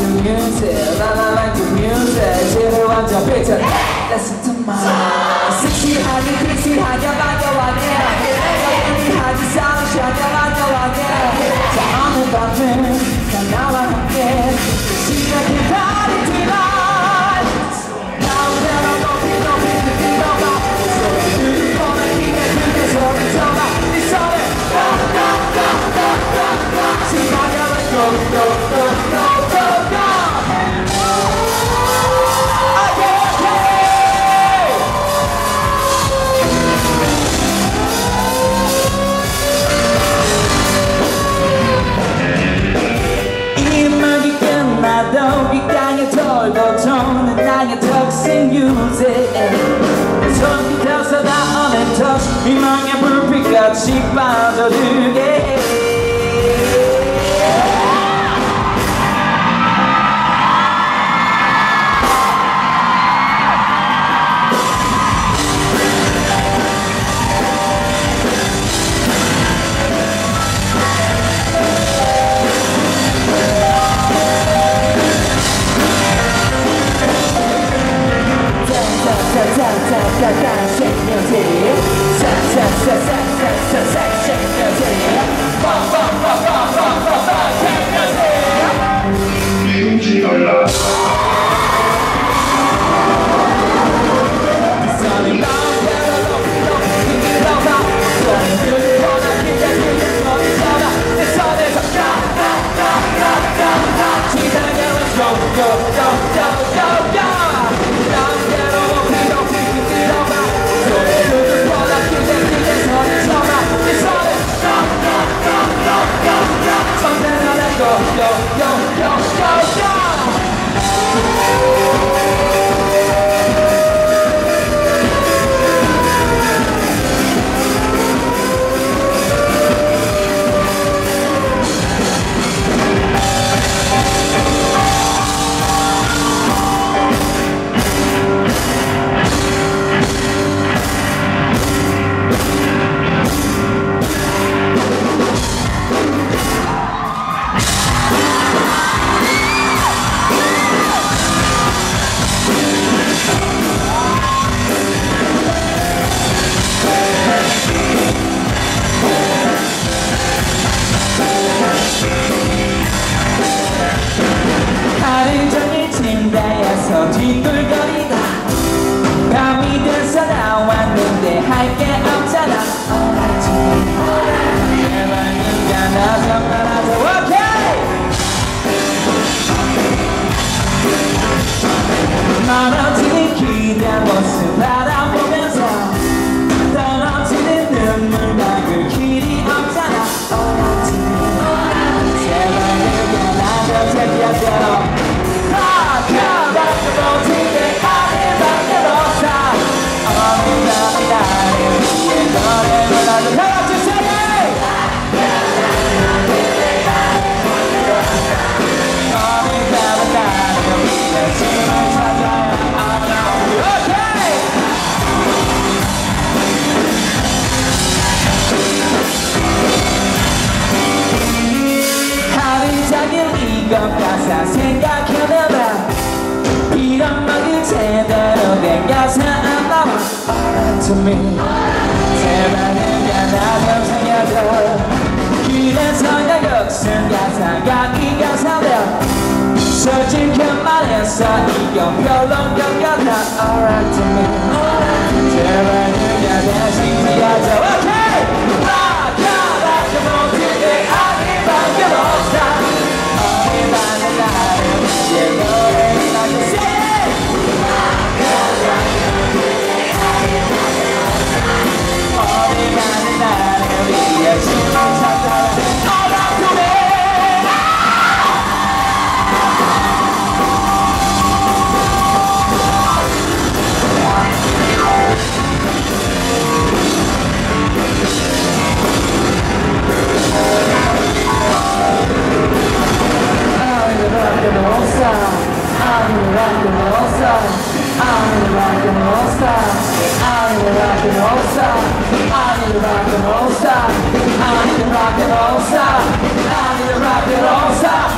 the music, I like the music. 제를 완전 뱉어. Listen to my 섹시하게 섹시하게 만져와네. 하지 상상하게 만져와네. 자 오늘 밤은 난 나와 함께 시간이 party tonight. 나오대로 높이 높이 들어가. 소리를 꺼내 힘에 크게 소리 쳐봐. 네 손에 따따따따따따 시간이 go go go go go go. 돌던 나의 턱신 유세 손 펴서 닿아낸 턱 희망의 불빛같이 빠져들게 뒷골거리다 밤이 돼서 나왔는데 할 게 없잖아. 제발 네가 나 좀 알아줘. 오케이 멀어지는 기대 모습 바라보면서 떨어지는 눈물 막을 길이 없잖아. 제발 네가 나 좀 챙겨줘. 가사 생각해내봐. 이런 말이 제대로 된 가사 안 나와. To me 제발 내가 나 좀 살려줘. 그래서 역순 가사가 이 가사며 솔직히 말해서 이건 별론 것 같아. Alright to me 제발 내가 대신 지어줘. 오케이 나가라고 모든 게 아니밖에 없어. rock and roll star. I need a rock and roll star.